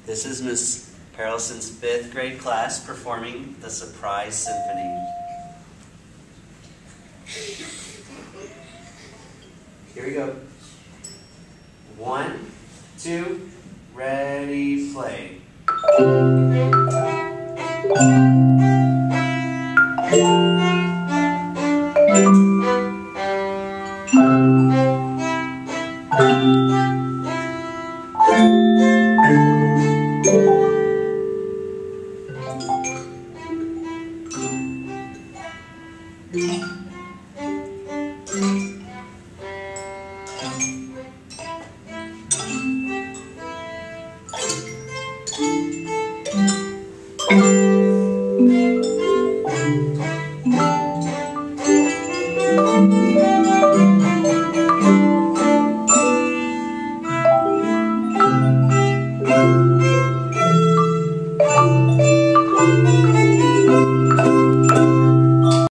This is Miss Harrelson's 5th grade class performing the Surprise Symphony. Here we go. 1, 2, ready, play.